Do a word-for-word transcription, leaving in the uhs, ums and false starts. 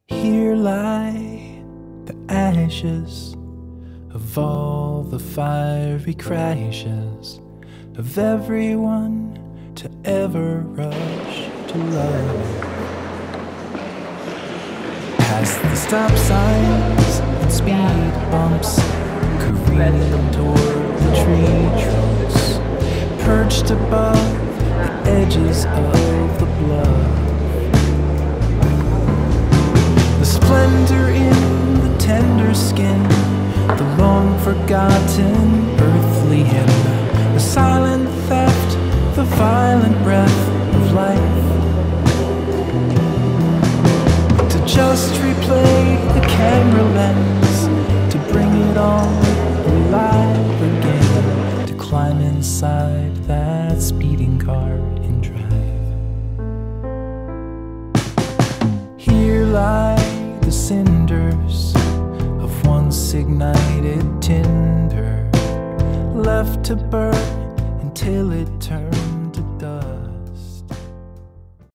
Here lie the ashes of all the fiery crashes of everyone to ever rush to love. Past the stop signs and speed bumps, careening toward the tree trunks, perched above the edges of the bluff. The splendor in the tender skin, the long forgotten earthly hymn, the silent theft, the violent breath of life. To just replay the camera lens, to bring it all alive again, to climb inside that speeding car and drive. Here lie the cinders of once ignited tinder, left to burn until it turns